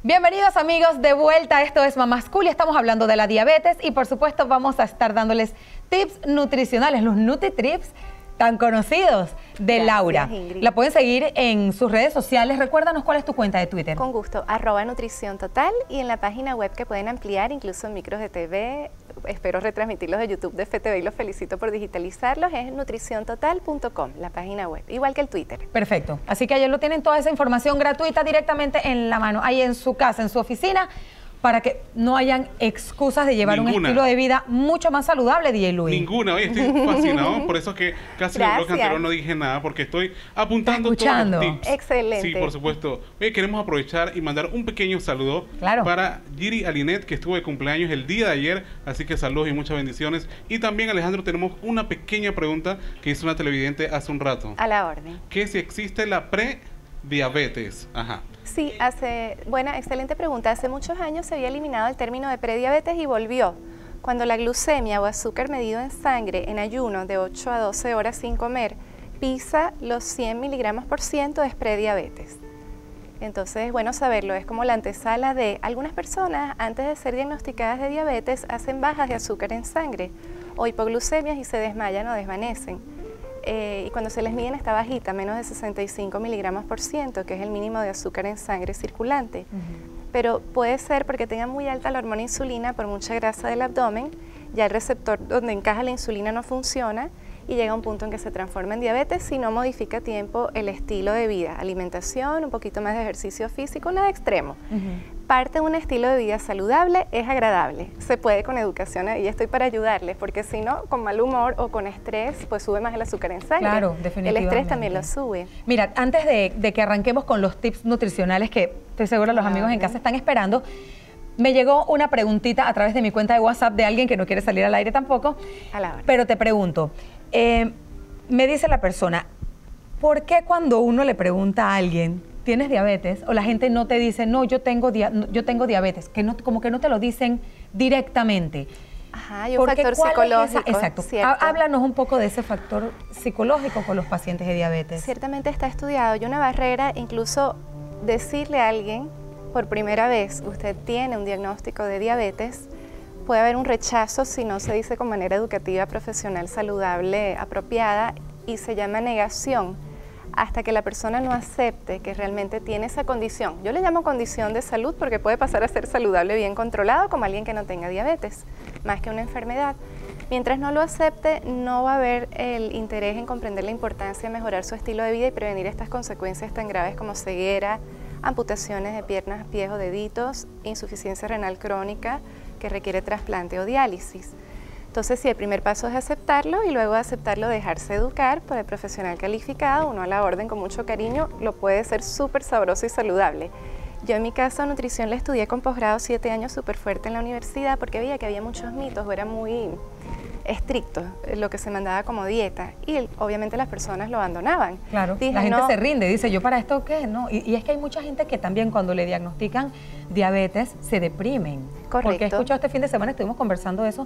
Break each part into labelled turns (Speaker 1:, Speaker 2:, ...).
Speaker 1: Bienvenidos amigos de vuelta, esto es Mamás Cool y estamos hablando de la diabetes y por supuesto vamos a estar dándoles tips nutricionales, los NutriTrips tan conocidos de
Speaker 2: Gracias,
Speaker 1: Laura.
Speaker 2: Ingrid.
Speaker 1: La pueden seguir en sus redes sociales. Recuérdanos cuál es tu cuenta de Twitter.
Speaker 2: Con gusto, @nutrición total y en la página web que pueden ampliar, incluso micros de TV, espero retransmitirlos de YouTube de FTV y los felicito por digitalizarlos, es nutriciontotal.com, la página web, igual que el Twitter.
Speaker 1: Perfecto, así que ayer lo tienen toda esa información gratuita directamente en la mano, ahí en su casa, en su oficina, para que no hayan excusas de llevar un estilo de vida mucho más saludable, DJ Luis.
Speaker 3: Ninguna, oye, estoy fascinado, por eso que casi en el bloque anterior no dije nada, porque estoy apuntando todos los tips.
Speaker 2: Excelente.
Speaker 3: Sí, por supuesto. Oye, queremos aprovechar y mandar un pequeño saludo para Giri Alinet, que estuvo de cumpleaños el día de ayer, así que saludos y muchas bendiciones. Y también, Alejandro, tenemos una pequeña pregunta que hizo una televidente hace un rato.
Speaker 2: A la orden.
Speaker 3: Que si existe la prediabetes. Ajá.
Speaker 2: Sí, excelente pregunta. Hace muchos años se había eliminado el término de prediabetes y volvió. Cuando la glucemia o azúcar medido en sangre en ayuno de 8 a 12 horas sin comer pisa los 100 miligramos por ciento es prediabetes. Entonces es bueno saberlo, es como la antesala de algunas personas antes de ser diagnosticadas de diabetes hacen bajas de azúcar en sangre o hipoglucemias y se desmayan o desvanecen. Y cuando se les miden está bajita, menos de 65 miligramos por ciento, que es el mínimo de azúcar en sangre circulante. Pero puede ser porque tengan muy alta la hormona insulina por mucha grasa del abdomen, ya el receptor donde encaja la insulina no funciona y llega a un punto en que se transforma en diabetes si no modifica a tiempo el estilo de vida, alimentación, un poquito más de ejercicio físico, nada extremo. Parte de un estilo de vida saludable es agradable, se puede con educación y estoy para ayudarles, porque si no, con mal humor o con estrés, pues sube más el azúcar en sangre.
Speaker 1: Claro, definitivamente.
Speaker 2: El estrés también lo sube.
Speaker 1: Mira, antes de que arranquemos con los tips nutricionales que estoy segura los amigos en casa están esperando, me llegó una preguntita a través de mi cuenta de WhatsApp de alguien que no quiere salir al aire tampoco, pero te pregunto, me dice la persona, ¿por qué cuando uno le pregunta a alguien, ¿tienes diabetes? O la gente no te dice, no, yo tengo diabetes, que no, como que no te lo dicen directamente.
Speaker 2: Ajá, hay un factor psicológico.
Speaker 1: Exacto. Háblanos un poco de ese factor psicológico con los pacientes de diabetes.
Speaker 2: Ciertamente está estudiado. Hay una barrera, incluso decirle a alguien, por primera vez, usted tiene un diagnóstico de diabetes, puede haber un rechazo si no se dice con manera educativa, profesional, saludable, apropiada, y se llama negación, hasta que la persona no acepte que realmente tiene esa condición. Yo le llamo condición de salud porque puede pasar a ser saludable bien controlado como alguien que no tenga diabetes, más que una enfermedad. Mientras no lo acepte, no va a haber el interés en comprender la importancia de mejorar su estilo de vida y prevenir estas consecuencias tan graves como ceguera, amputaciones de piernas, pies o deditos, insuficiencia renal crónica que requiere trasplante o diálisis. Entonces, sí, el primer paso es aceptarlo y luego de aceptarlo dejarse educar por el profesional calificado, uno a la orden con mucho cariño, lo puede ser súper sabroso y saludable. Yo en mi caso nutrición la estudié con posgrado 7 años súper fuerte en la universidad porque veía que había muchos mitos o era muy estricto lo que se mandaba como dieta y obviamente las personas lo abandonaban.
Speaker 1: Claro, dije, la gente se rinde, dice, ¿yo para esto qué? No. Y es que hay mucha gente que también cuando le diagnostican diabetes se deprimen.
Speaker 2: Correcto.
Speaker 1: Porque he escuchado este fin de semana, estuvimos conversando de eso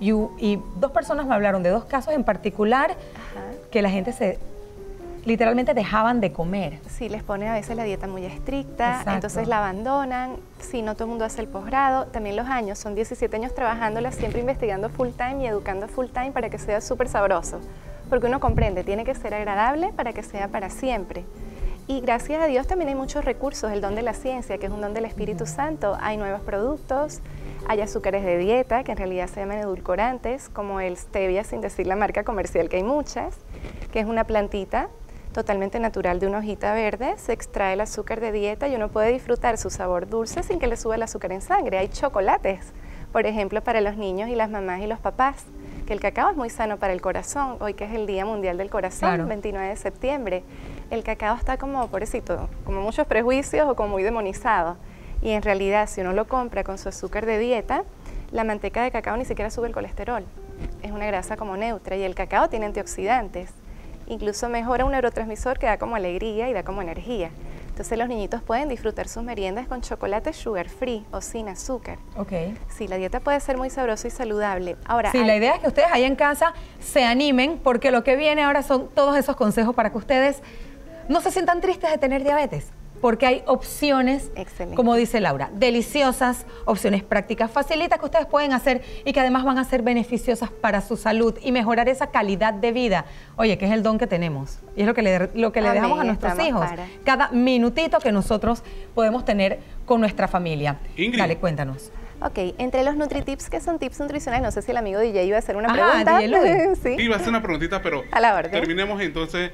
Speaker 1: y 2 personas me hablaron de 2 casos en particular que la gente literalmente dejaban de comer.
Speaker 2: Sí, les ponen a veces la dieta muy estricta, entonces la abandonan. Si no todo el mundo hace el posgrado, también los años, son 17 años trabajándola, siempre investigando full time y educando full time para que sea súper sabroso. Porque uno comprende, tiene que ser agradable para que sea para siempre. Y gracias a Dios también hay muchos recursos, el don de la ciencia, que es un don del Espíritu Santo. Hay nuevos productos, hay azúcares de dieta, que en realidad se llaman edulcorantes, como el stevia, sin decir la marca comercial, que hay muchas, que es una plantita totalmente natural de una hojita verde, se extrae el azúcar de dieta y uno puede disfrutar su sabor dulce sin que le suba el azúcar en sangre. Hay chocolates, por ejemplo, para los niños y las mamás y los papás, que el cacao es muy sano para el corazón, hoy que es el Día Mundial del Corazón, 29 de septiembre. El cacao está como, pobrecito, como muchos prejuicios o como muy demonizado. Y en realidad, si uno lo compra con su azúcar de dieta, la manteca de cacao ni siquiera sube el colesterol. Es una grasa como neutra y el cacao tiene antioxidantes. Incluso mejora un neurotransmisor que da como alegría y da como energía. Entonces los niñitos pueden disfrutar sus meriendas con chocolate sugar free o sin azúcar. Sí, la dieta puede ser muy sabrosa y saludable. Ahora,
Speaker 1: sí, la idea es que ustedes ahí en casa se animen porque lo que viene ahora son todos esos consejos para que ustedes no se sientan tristes de tener diabetes. porque hay opciones, como dice Laura, deliciosas, opciones prácticas, facilitas que ustedes pueden hacer y que además van a ser beneficiosas para su salud y mejorar esa calidad de vida. Oye, que es el don que tenemos y es lo que le dejamos a nuestros hijos. Cada minutito que nosotros podemos tener con nuestra familia. Ingrid. Dale, cuéntanos.
Speaker 2: Ok, entre los NutriTips, que son tips nutricionales, no sé si el amigo DJ iba a hacer una pregunta.
Speaker 3: Sí, iba a hacer una preguntita, pero terminemos entonces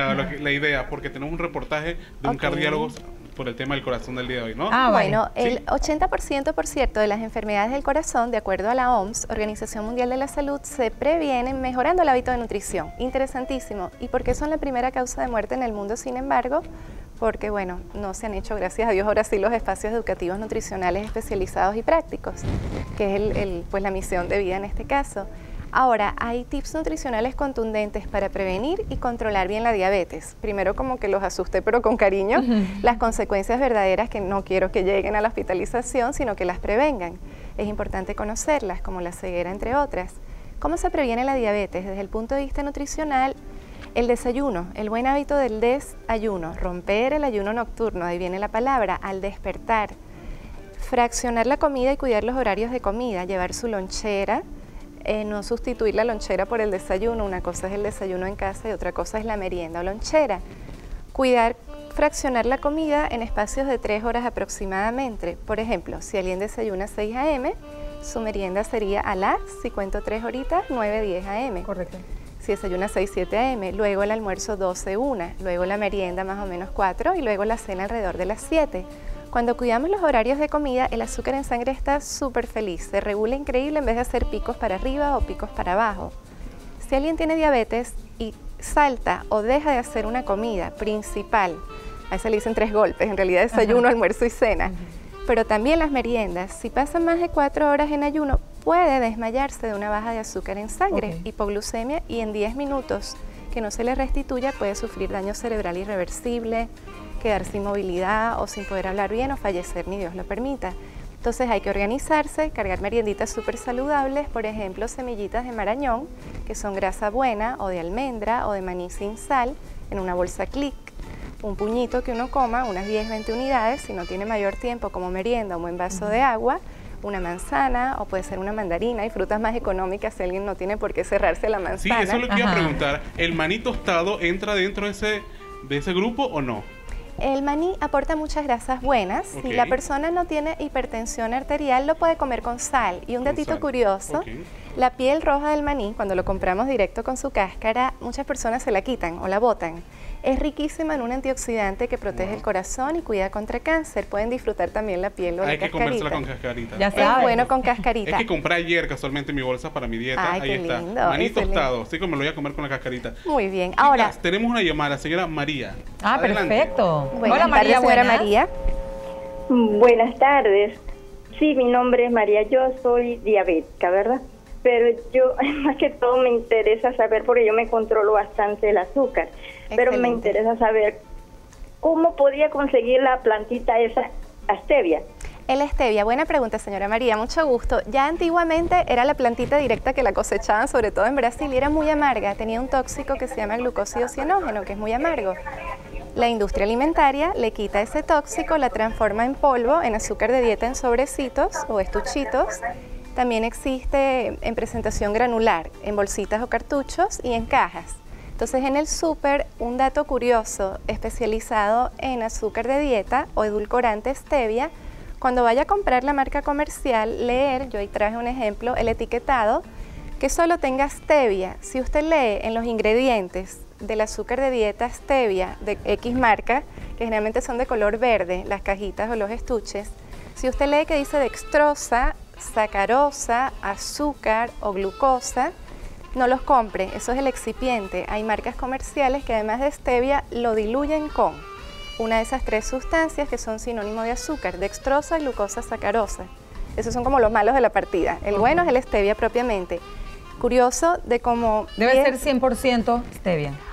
Speaker 3: la idea, porque tenemos un reportaje de un cardiólogo por el tema del corazón del día de hoy, ¿no?
Speaker 2: Bueno, el 80%, por cierto, de las enfermedades del corazón, de acuerdo a la OMS, Organización Mundial de la Salud, se previenen mejorando el hábito de nutrición. Interesantísimo. ¿Y por qué son la primera causa de muerte en el mundo, sin embargo? Porque, bueno, no se han hecho, gracias a Dios, ahora sí los espacios educativos nutricionales especializados y prácticos, que es pues la misión de vida en este caso. Ahora, hay tips nutricionales contundentes para prevenir y controlar bien la diabetes. Primero, como que los asusté, pero con cariño, las consecuencias verdaderas que no quiero que lleguen a la hospitalización, sino que las prevengan. Es importante conocerlas, como la ceguera, entre otras. ¿Cómo se previene la diabetes? Desde el punto de vista nutricional, el desayuno, el buen hábito del desayuno, romper el ayuno nocturno, ahí viene la palabra, al despertar. Fraccionar la comida y cuidar los horarios de comida, llevar su lonchera, no sustituir la lonchera por el desayuno. Una cosa es el desayuno en casa y otra cosa es la merienda o lonchera. Cuidar, fraccionar la comida en espacios de 3 horas aproximadamente. Por ejemplo, si alguien desayuna a 6 a.m., su merienda sería a las, si cuento 3 horitas, 9, 10 a.m.
Speaker 1: Correcto.
Speaker 2: Si desayuna 6, 7 a.m., luego el almuerzo 12, 1, luego la merienda más o menos 4 y luego la cena alrededor de las 7. Cuando cuidamos los horarios de comida, el azúcar en sangre está súper feliz, se regula increíble en vez de hacer picos para arriba o picos para abajo. Si alguien tiene diabetes y salta o deja de hacer una comida principal, a eso le dicen 3 golpes, en realidad desayuno, almuerzo y cena, pero también las meriendas, si pasan más de 4 horas en ayuno, puede desmayarse de una baja de azúcar en sangre, hipoglucemia, y en 10 minutos que no se le restituya puede sufrir daño cerebral irreversible, quedar sin movilidad o sin poder hablar bien o fallecer, ni Dios lo permita. Entonces hay que organizarse, cargar merienditas súper saludables, por ejemplo, semillitas de marañón, que son grasa buena, o de almendra, o de maní sin sal, en una bolsa Click. Un puñito que uno coma, unas 10, 20 unidades, si no tiene mayor tiempo, como merienda, un buen vaso de agua, una manzana, o puede ser una mandarina, y frutas más económicas si alguien no tiene por qué cerrarse la manzana.
Speaker 3: Sí, eso es lo que iba a preguntar. ¿El maní tostado entra dentro de ese grupo o no?
Speaker 2: El maní aporta muchas grasas buenas. Si la persona no tiene hipertensión arterial, lo puede comer con sal. Y un datito curioso, la piel roja del maní, cuando lo compramos directo con su cáscara, muchas personas se la quitan o la botan. Es riquísima en un antioxidante que protege el corazón y cuida contra cáncer. Pueden disfrutar también la piel o la cascarita. Hay que comérsela
Speaker 3: con cascarita.
Speaker 2: Ya sabes. Es bueno con cascarita.
Speaker 3: Es que compré ayer casualmente mi bolsa para mi dieta. Ahí está. Lindo, maní tostado. Así que me lo voy a comer con la cascarita.
Speaker 2: Muy bien.
Speaker 3: Chicas, ahora tenemos una llamada, la señora María.
Speaker 1: Adelante. Perfecto.
Speaker 2: Hola María, señora María.
Speaker 4: Buenas tardes. Sí, mi nombre es María. Yo soy diabética, ¿verdad? Pero yo, más que todo, me interesa saber, porque yo me controlo bastante el azúcar. Pero me interesa saber cómo podía conseguir la plantita esa, stevia.
Speaker 2: El stevia, buena pregunta, señora María, mucho gusto. Ya antiguamente era la plantita directa que la cosechaban, sobre todo en Brasil, y era muy amarga. Tenía un tóxico que se llama glucósido cianógeno, que es muy amargo. La industria alimentaria le quita ese tóxico, la transforma en polvo, en azúcar de dieta en sobrecitos o estuchitos. También existe en presentación granular, en bolsitas o cartuchos y en cajas. Entonces, en el súper, un dato curioso especializado en azúcar de dieta o edulcorante stevia, cuando vaya a comprar la marca comercial, leer, yo ahí traje un ejemplo, el etiquetado, que solo tenga stevia. Si usted lee en los ingredientes del azúcar de dieta stevia de X marca, que generalmente son de color verde, las cajitas o los estuches, si usted lee que dice dextrosa, sacarosa, azúcar o glucosa, no los compre, eso es el excipiente. Hay marcas comerciales que además de stevia lo diluyen con una de esas 3 sustancias que son sinónimo de azúcar, dextrosa, glucosa, sacarosa. Esos son como los malos de la partida. El bueno es el stevia propiamente. Curioso de cómo...
Speaker 1: Debe ser 100% stevia.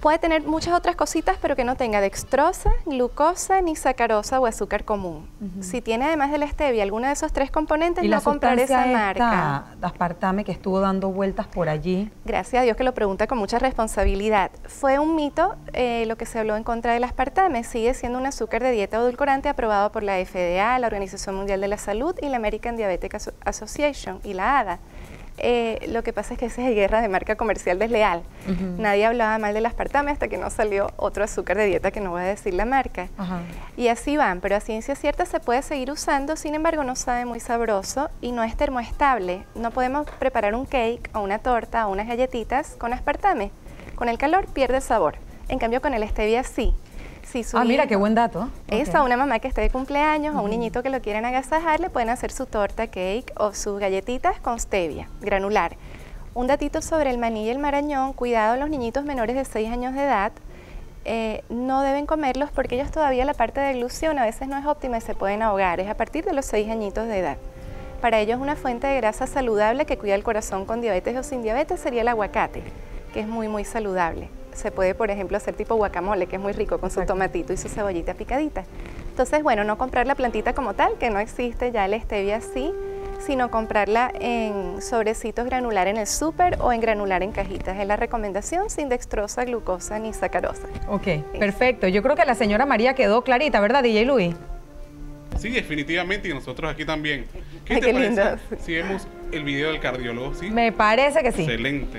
Speaker 2: Puede tener muchas otras cositas, pero que no tenga dextrosa, glucosa, ni sacarosa o azúcar común. Si tiene además de la stevia alguno de esos 3 componentes, no comprar esa marca.
Speaker 1: Aspartame, que estuvo dando vueltas por allí.
Speaker 2: Gracias a Dios que lo pregunta con mucha responsabilidad. Fue un mito lo que se habló en contra del aspartame. Sigue siendo un azúcar de dieta edulcorante aprobado por la FDA, la Organización Mundial de la Salud y la American Diabetic Association y la ADA. Lo que pasa es que esa es guerra de marca comercial desleal. Nadie hablaba mal del aspartame hasta que no salió otro azúcar de dieta que no voy a decir la marca. Y así van, pero a ciencia cierta se puede seguir usando, sin embargo no sabe muy sabroso y no es termoestable. No podemos preparar un cake o una torta o unas galletitas con aspartame. Con el calor pierde el sabor. En cambio con el stevia sí.
Speaker 1: Mira, qué buen dato.
Speaker 2: A una mamá que esté de cumpleaños o un niñito que lo quieran agasajar, le pueden hacer su torta, cake o sus galletitas con stevia granular. Un datito sobre el maní y el marañón: cuidado, los niñitos menores de 6 años de edad no deben comerlos porque ellos todavía la parte de glución a veces no es óptima y se pueden ahogar. Es a partir de los 6 añitos de edad. Para ellos una fuente de grasa saludable que cuida el corazón con diabetes o sin diabetes sería el aguacate, que es muy saludable. Se puede, por ejemplo, hacer tipo guacamole, que es muy rico con su tomatito y su cebollita picadita. Entonces, bueno, no comprar la plantita como tal, que no existe, ya la stevia sí, sino comprarla en sobrecitos granular en el súper o en granular en cajitas. Es la recomendación, sin dextrosa, glucosa ni sacarosa.
Speaker 1: Ok, perfecto. Yo creo que la señora María quedó clarita, ¿verdad, DJ Luis?
Speaker 3: Sí, definitivamente, y nosotros aquí también. ¿Qué te parece si vemos el video del cardiólogo? ¿Sí?
Speaker 1: Me parece que sí.
Speaker 3: Excelente.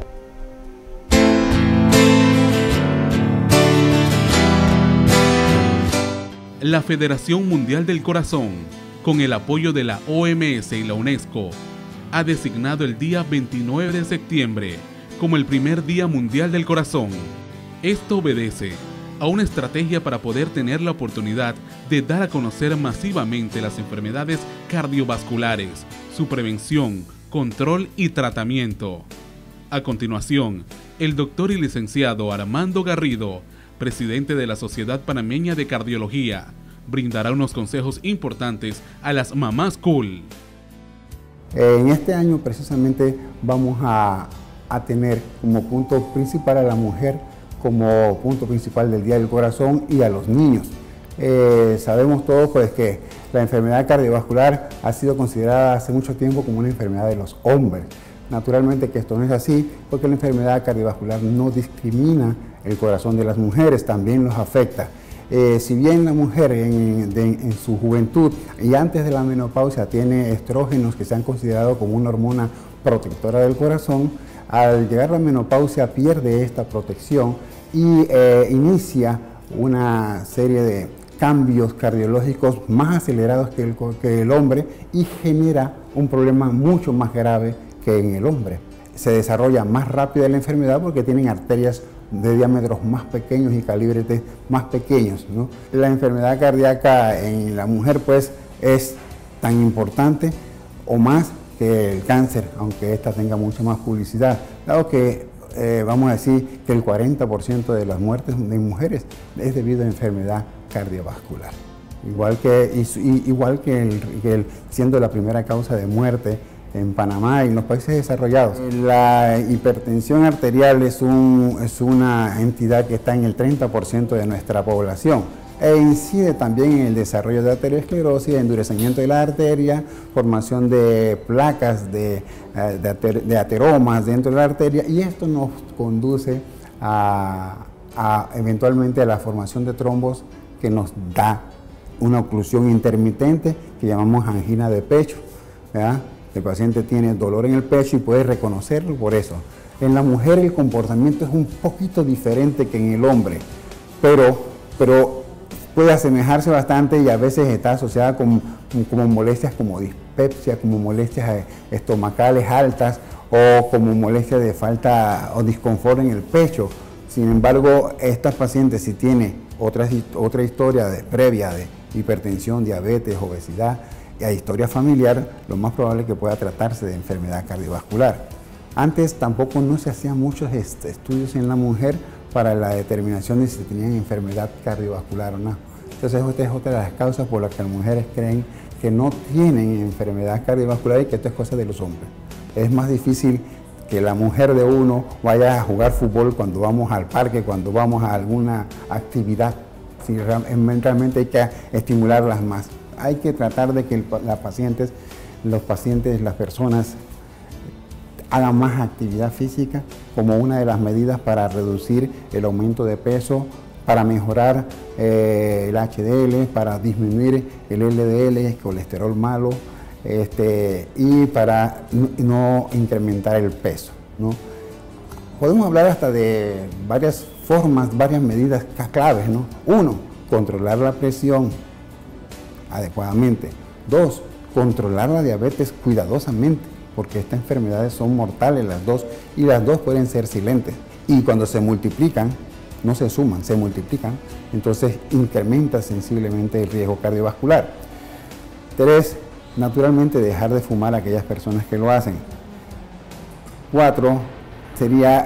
Speaker 3: La Federación Mundial del Corazón, con el apoyo de la OMS y la UNESCO, ha designado el día 29 de septiembre como el primer Día Mundial del Corazón. Esto obedece a una estrategia para poder tener la oportunidad de dar a conocer masivamente las enfermedades cardiovasculares, su prevención, control y tratamiento. A continuación, el doctor y licenciado Armando Garrido, presidente de la Sociedad Panameña de Cardiología, brindará unos consejos importantes a las mamás cool.
Speaker 5: En este año precisamente vamos a tener como punto principal a la mujer, como punto principal del Día del Corazón, y a los niños. Sabemos todos pues que la enfermedad cardiovascular ha sido considerada hace mucho tiempo como una enfermedad de los hombres. Naturalmente que esto no es así, porque la enfermedad cardiovascular no discrimina el corazón de las mujeres, también los afecta. Si bien la mujer en su juventud y antes de la menopausia tiene estrógenos que se han considerado como una hormona protectora del corazón, al llegar a la menopausia pierde esta protección y inicia una serie de cambios cardiológicos más acelerados que el hombre y genera un problema mucho más grave que en el hombre. Se desarrolla más rápida la enfermedad porque tienen arterias de diámetros más pequeños y calibres más pequeños, ¿no? La enfermedad cardíaca en la mujer pues es tan importante o más que el cáncer, aunque esta tenga mucha más publicidad, dado que vamos a decir que el 40% de las muertes de mujeres es debido a enfermedad cardiovascular, igual que siendo la primera causa de muerte en Panamá y en los países desarrollados. La hipertensión arterial es una entidad que está en el 30% de nuestra población e incide también en el desarrollo de arteriosclerosis, endurecimiento de la arteria, formación de placas de ateromas dentro de la arteria, y esto nos conduce eventualmente a la formación de trombos que nos da una oclusión intermitente que llamamos angina de pecho, ¿verdad? El paciente tiene dolor en el pecho y puede reconocerlo por eso. En la mujer el comportamiento es un poquito diferente que en el hombre, pero puede asemejarse bastante y a veces está asociada como molestias como dispepsia, como molestias estomacales altas o como molestias de falta o disconfort en el pecho. Sin embargo, estas pacientes, si tienen otra historia previa de hipertensión, diabetes, obesidad, y a historia familiar, lo más probable es que pueda tratarse de enfermedad cardiovascular. Antes tampoco no se hacían muchos estudios en la mujer para la determinación de si tenían enfermedad cardiovascular o no. Entonces esta es otra de las causas por las que las mujeres creen que no tienen enfermedad cardiovascular y que esto es cosa de los hombres. Es más difícil que la mujer de uno vaya a jugar fútbol cuando vamos al parque, cuando vamos a alguna actividad. Si realmente hay que estimularlas más. Hay que tratar de que los pacientes, las personas hagan más actividad física como una de las medidas para reducir el aumento de peso, para mejorar el HDL, para disminuir el LDL, el colesterol malo, y para no incrementar el peso, ¿no? Podemos hablar hasta de varias formas, varias medidas claves, ¿no? 1, controlar la presión adecuadamente. 2, controlar la diabetes cuidadosamente, porque estas enfermedades son mortales las dos, y las dos pueden ser silentes. Y cuando se multiplican, no se suman, se multiplican, entonces incrementa sensiblemente el riesgo cardiovascular. 3, naturalmente dejar de fumar a aquellas personas que lo hacen. 4, sería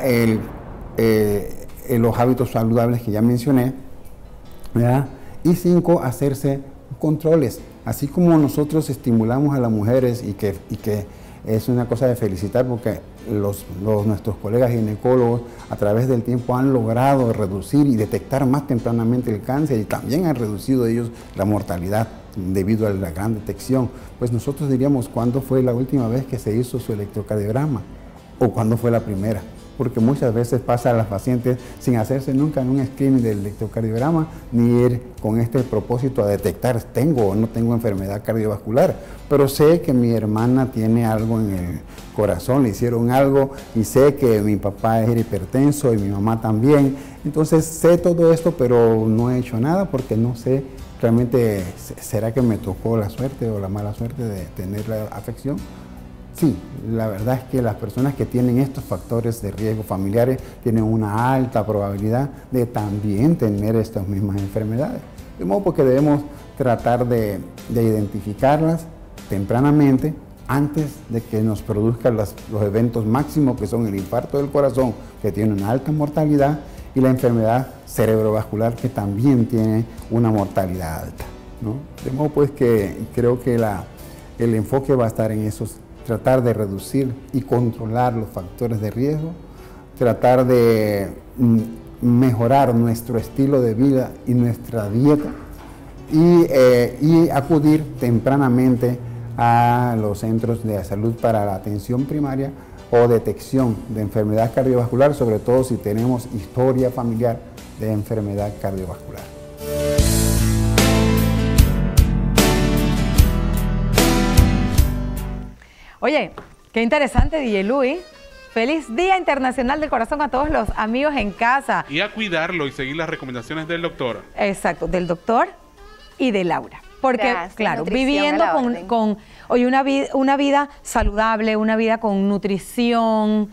Speaker 5: los hábitos saludables que ya mencioné, ¿verdad? Y 5, hacerse controles. Así como nosotros estimulamos a las mujeres y que es una cosa de felicitar, porque nuestros colegas ginecólogos a través del tiempo han logrado reducir y detectar más tempranamente el cáncer, y también han reducido ellos la mortalidad debido a la gran detección. Pues nosotros diríamos, ¿cuándo fue la última vez que se hizo su electrocardiograma? ¿O cuándo fue la primera? Porque muchas veces pasa a las pacientes sin hacerse nunca en un screening del electrocardiograma, ni ir con este propósito a detectar tengo o no tengo enfermedad cardiovascular, pero sé que mi hermana tiene algo en el corazón, le hicieron algo, y sé que mi papá es hipertenso y mi mamá también. Entonces sé todo esto, pero no he hecho nada porque no sé realmente, ¿será que me tocó la suerte o la mala suerte de tener la afección? Sí, la verdad es que las personas que tienen estos factores de riesgo familiares tienen una alta probabilidad de también tener estas mismas enfermedades. De modo porque debemos tratar de identificarlas tempranamente antes de que nos produzcan los eventos máximos, que son el infarto del corazón, que tiene una alta mortalidad, y la enfermedad cerebrovascular, que también tiene una mortalidad alta, ¿no? De modo pues que creo que el enfoque va a estar en esos, tratar de reducir y controlar los factores de riesgo, tratar de mejorar nuestro estilo de vida y nuestra dieta, y acudir tempranamente a los centros de salud para la atención primaria o detección de enfermedad cardiovascular, sobre todo si tenemos historia familiar de enfermedad cardiovascular.
Speaker 1: Oye, qué interesante, DJ Luis. Feliz Día Internacional del Corazón a todos los amigos en casa.
Speaker 3: Y a cuidarlo y seguir las recomendaciones del doctor.
Speaker 1: Exacto, del doctor y de Laura. Porque, gracias, claro, viviendo con hoy una vida saludable, una vida con nutrición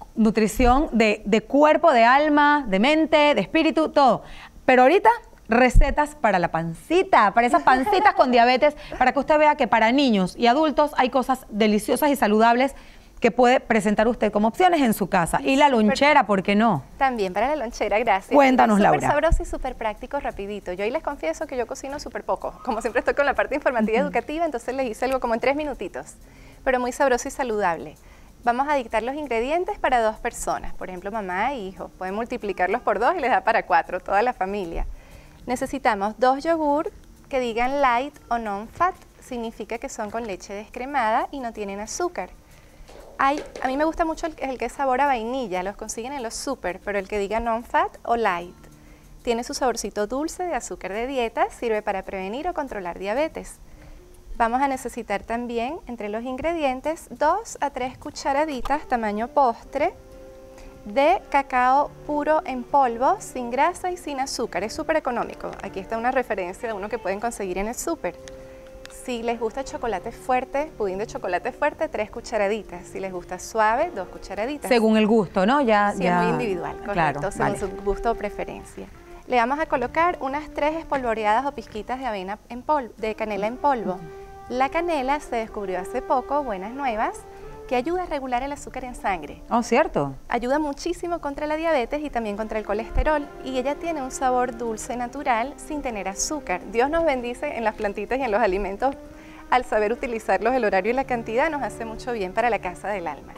Speaker 1: de cuerpo, de alma, de mente, de espíritu, todo. Pero ahorita, recetas para la pancita, para esas pancitas con diabetes, para que usted vea que para niños y adultos hay cosas deliciosas y saludables que puede presentar usted como opciones en su casa. Y la lonchera, ¿por qué no?
Speaker 2: También para la lonchera, gracias.
Speaker 1: Cuéntanos, Laura.
Speaker 2: Súper sabroso y súper práctico, rapidito. Yo hoy les confieso que yo cocino súper poco. Como siempre estoy con la parte informativa y educativa, entonces les hice algo como en 3 minutitos. Pero muy sabroso y saludable. Vamos a dictar los ingredientes para 2 personas. Por ejemplo, mamá e hijo. Pueden multiplicarlos por 2 y les da para 4, toda la familia. Necesitamos 2 yogur que digan light o non-fat. Significa que son con leche descremada y no tienen azúcar. A mí me gusta mucho el que es sabor a vainilla, los consiguen en los súper, pero el que diga non-fat o light. Tiene su saborcito dulce de azúcar de dieta, sirve para prevenir o controlar diabetes. Vamos a necesitar también, entre los ingredientes, 2 a 3 cucharaditas tamaño postre de cacao puro en polvo, sin grasa y sin azúcar. Es súper económico. Aquí está una referencia de uno que pueden conseguir en el súper. Si les gusta chocolate fuerte, pudín de chocolate fuerte, 3 cucharaditas. Si les gusta suave, 2 cucharaditas.
Speaker 1: Según el gusto, ¿no?
Speaker 2: Sí, es muy individual, correcto, claro, según su gusto o preferencia. Le vamos a colocar unas 3 espolvoreadas o pizquitas de avena en polvo, de canela en polvo. La canela se descubrió hace poco, buenas nuevas, que ayuda a regular el azúcar en sangre.
Speaker 1: Oh, ¿cierto?
Speaker 2: Ayuda muchísimo contra la diabetes y también contra el colesterol. Y ella tiene un sabor dulce natural sin tener azúcar. Dios nos bendice en las plantitas y en los alimentos. Al saber utilizarlos, el horario y la cantidad nos hace mucho bien para la casa del alma.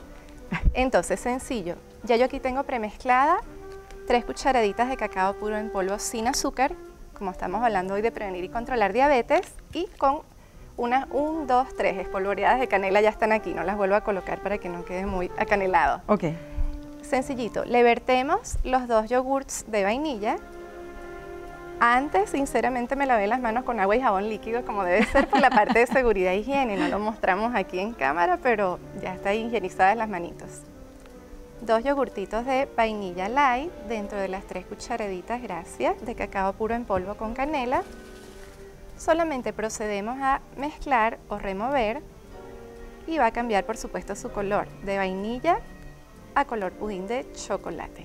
Speaker 2: Entonces, sencillo. Ya yo aquí tengo premezclada 3 cucharaditas de cacao puro en polvo sin azúcar, como estamos hablando hoy de prevenir y controlar diabetes, y con unas 1, 2, 3 espolvoreadas de canela ya están aquí, no las vuelvo a colocar para que no quede muy acanelado.
Speaker 1: Ok.
Speaker 2: Sencillito, le vertemos los 2 yogurts de vainilla. Antes, sinceramente, me lavé las manos con agua y jabón líquido, como debe ser por la parte de seguridad e higiene. No lo mostramos aquí en cámara, pero ya está higienizadas las manitos. 2 yogurtitos de vainilla light dentro de las 3 cucharaditas, gracias, de cacao puro en polvo con canela. Solamente procedemos a mezclar o remover y va a cambiar, por supuesto, su color de vainilla a color pudín de chocolate.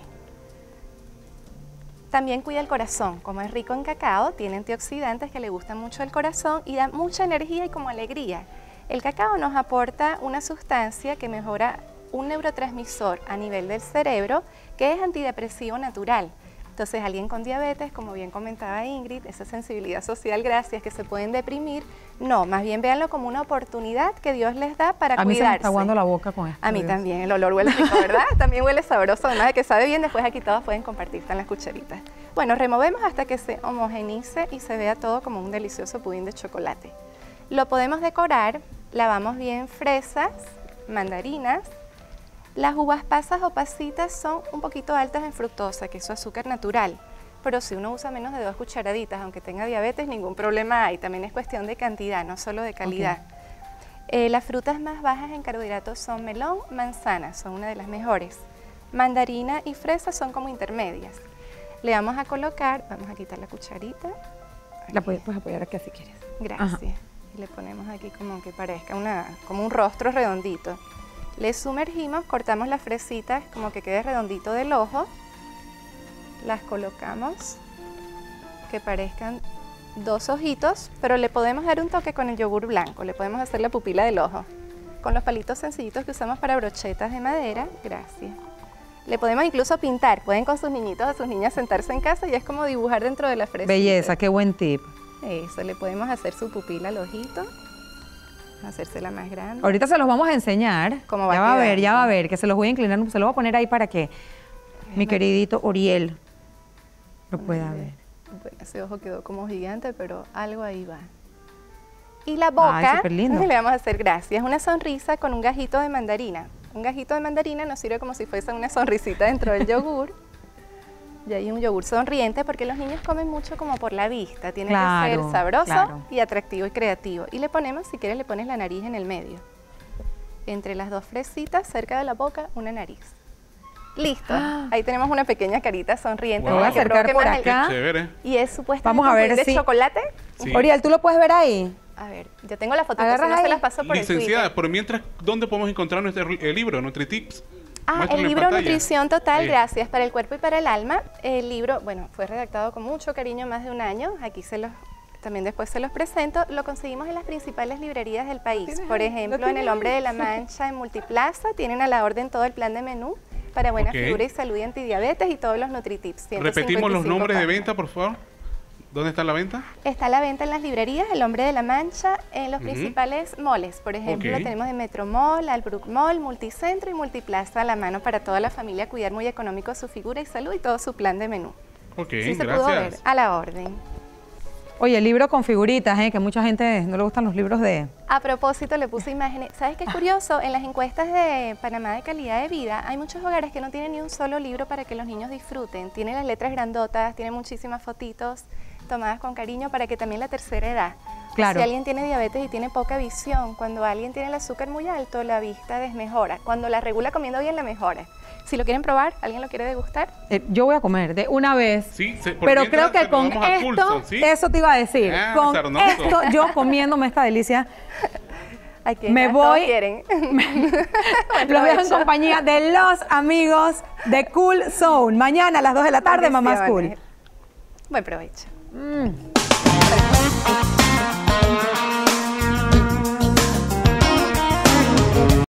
Speaker 2: También cuida el corazón, como es rico en cacao, tiene antioxidantes que le gustan mucho al corazón y da mucha energía y como alegría. El cacao nos aporta una sustancia que mejora un neurotransmisor a nivel del cerebro que es antidepresivo natural. Entonces, alguien con diabetes, como bien comentaba Ingrid, esa sensibilidad social, gracias, que se pueden deprimir, no, más bien véanlo como una oportunidad que Dios les da para cuidarse. A mí se me está aguando
Speaker 1: la boca con esto.
Speaker 2: A mí también, el olor huele rico, ¿verdad? También huele sabroso, además de que sabe bien, después aquí todos pueden compartir, están las cucharitas. Bueno, removemos hasta que se homogenice y se vea todo como un delicioso pudín de chocolate. Lo podemos decorar, lavamos bien fresas, mandarinas. Las uvas pasas o pasitas son un poquito altas en fructosa, que es su azúcar natural, pero si uno usa menos de 2 cucharaditas, aunque tenga diabetes, ningún problema hay. También es cuestión de cantidad, no solo de calidad. Okay. Las frutas más bajas en carbohidratos son melón, manzana, son una de las mejores. Mandarina y fresa son como intermedias. Le vamos a colocar, vamos a quitar la cucharita.
Speaker 1: La puedes apoyar aquí si quieres.
Speaker 2: Gracias. Ajá. Y le ponemos aquí como que parezca como un rostro redondito. Le sumergimos, cortamos las fresitas como que quede redondito del ojo, las colocamos, que parezcan 2 ojitos, pero le podemos dar un toque con el yogur blanco, le podemos hacer la pupila del ojo. Con los palitos sencillitos que usamos para brochetas de madera, gracias. Le podemos incluso pintar, pueden con sus niñitos o sus niñas sentarse en casa y es como dibujar dentro de la fresita.
Speaker 1: Belleza, qué buen tip.
Speaker 2: Eso, le podemos hacer su pupila al ojito. Hacérsela más grande.
Speaker 1: Ahorita se los vamos a enseñar. ¿Cómo va? Ya va a ver, que se los voy a inclinar, se los voy a poner ahí para que mi queridito Oriel lo pueda ver.
Speaker 2: Bueno, ese ojo quedó como gigante, pero algo ahí va. Y la boca, le vamos a hacer gracias, una sonrisa con un gajito de mandarina. Un gajito de mandarina nos sirve como si fuese una sonrisita dentro del yogur. Y hay un yogur sonriente porque los niños comen mucho como por la vista, tiene que ser sabroso y atractivo y creativo. Y le ponemos, si quieres, le pones la nariz en el medio. Entre las 2 fresitas, cerca de la boca, una nariz. Listo, ahí tenemos una pequeña carita sonriente.
Speaker 1: Voy a acercar por acá.
Speaker 2: Y es supuestamente de chocolate.
Speaker 1: Sí. Oriel, ¿tú lo puedes ver ahí?
Speaker 2: A ver, yo tengo la foto, si no se las paso por el Twitter.
Speaker 3: Licenciada, por mientras, ¿dónde podemos encontrar el libro, NutriTips?
Speaker 2: El libro Nutrición Total, gracias, para el cuerpo y para el alma. El libro, bueno, fue redactado con mucho cariño, más de 1 año. Aquí también después se los presento. Lo conseguimos en las principales librerías del país. Por ejemplo, en El Hombre de la Mancha, en Multiplaza, tienen a la orden todo el plan de menú para buena figura y salud y antidiabetes y todos los NutriTips.
Speaker 3: Repetimos los nombres de venta, por favor. ¿Dónde está la venta?
Speaker 2: Está a la venta en las librerías, El Hombre de la Mancha, en los principales malls. Por ejemplo, tenemos de Metromall, Albrook Mall, Multicentro y Multiplaza a la mano para toda la familia cuidar muy económico su figura y salud y todo su plan de menú.
Speaker 3: Sí,
Speaker 2: se pudo ver, a la orden.
Speaker 1: Oye, el libro con figuritas, que mucha gente no le gustan los libros de...
Speaker 2: A propósito, le puse imágenes. ¿Sabes qué es curioso? En las encuestas de Panamá de calidad de vida, hay muchos hogares que no tienen ni un solo libro para que los niños disfruten. Tiene las letras grandotas, tiene muchísimas fotitos tomadas con cariño para que también la tercera edad. Claro. Si alguien tiene diabetes y tiene poca visión, cuando alguien tiene el azúcar muy alto, la vista desmejora. Cuando la regula comiendo bien, la mejora. Si lo quieren probar, ¿alguien lo quiere degustar?
Speaker 1: Yo voy a comer de una vez.
Speaker 3: Sí,
Speaker 1: pero creo que con esto, pulso, ¿sí? Eso te iba a decir. Con sarnoso. Esto, yo comiéndome esta delicia, me voy. Los dejo en compañía de los amigos de Cool Zone. Mañana a las 2 de la tarde, Mamás Cool.
Speaker 2: Buen provecho.